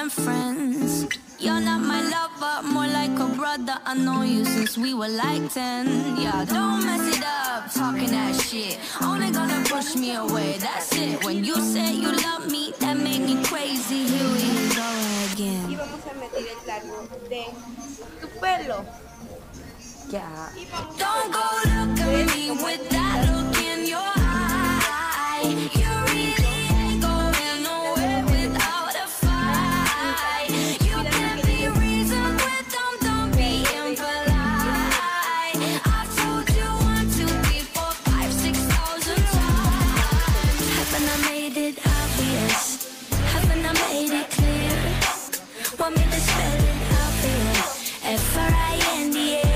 than friends. You're not my lover, more like a brother. I know you since we were like 10. Yeah, don't mess it up, talking that shit. Only gonna push me away, that's it. When you say you love me, that made me crazy. Here we go again. Y vamos a meter el largo de tu pelo. Yeah. Don't go look at me with that look in your eye. You really ain't going nowhere without a fight. You can be reasoned with them, don't be impolite. I've told you 1, 2, 3, 4, 5, 6,000 times. Haven't I made it obvious? Haven't I made it clear? Want me to spell it out for you? F-R-I-N-D-S.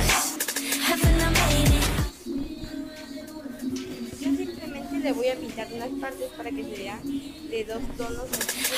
Le voy a pintar unas partes para que se vea de 2 tonos.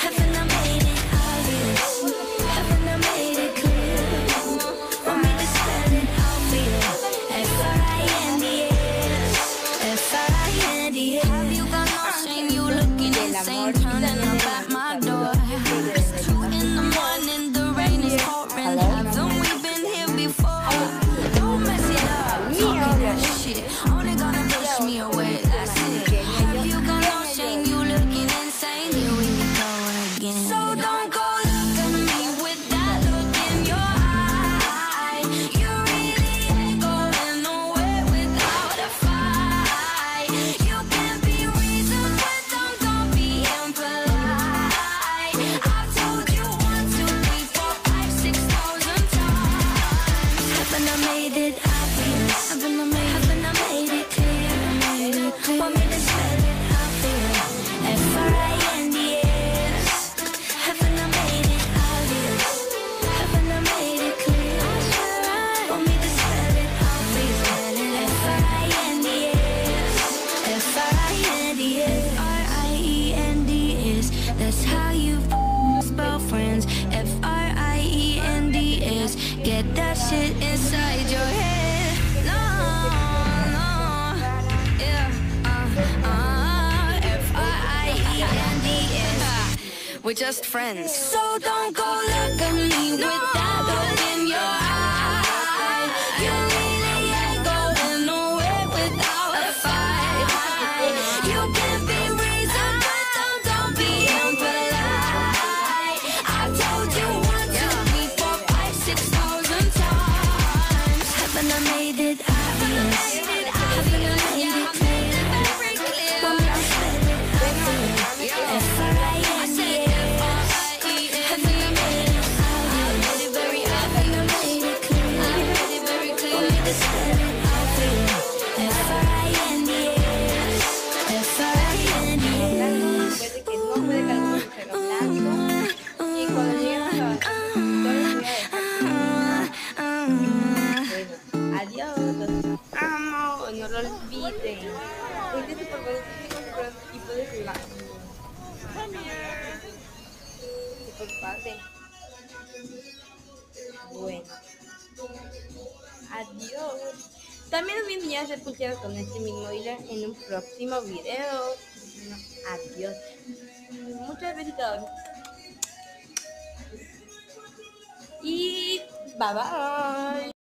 Only gonna push me away, that's it. Have you got no shame? You looking insane? Here we go again. So don't go look at me with that look in your eye. You really ain't going nowhere without a fight. You can be reasoned with them, don't be impolite. I've told you 1, 2, 3, 4, 5, 6,000 times. Haven't I made it obvious? Haven't I made it clear? Want me to spell it out for you? F-R-I-N-D-S. Haven't I made it obvious? Haven't I made it clear? Want me to spell it out for you? F-R-I-N-D-S. F-R-I-N-D-S. R-I-E-N-D-S. That's how you spell friends. F-R-I-E-N-D-S. Get that shit inside your head. We're just friends. So don't go look at me with that look in your eye. You really ain't going nowhere without a fight. You can be reasoned with them, don't be impolite. I told you 1, 2, 3, 4, 5, 6,000 times. Haven't I made it obvious? Haven't I made it clear? Want me to spell it out for you? F-R-I-N-D-S. Adiós, los amo, no lo olviden. Hoy es súper bonito y puedes jugar. Súper padre. Bueno, adiós. También os voy a enseñar a hacer pulseras con este mismo hilo en un próximo video. Adiós. Muchas besitos. Y bye bye.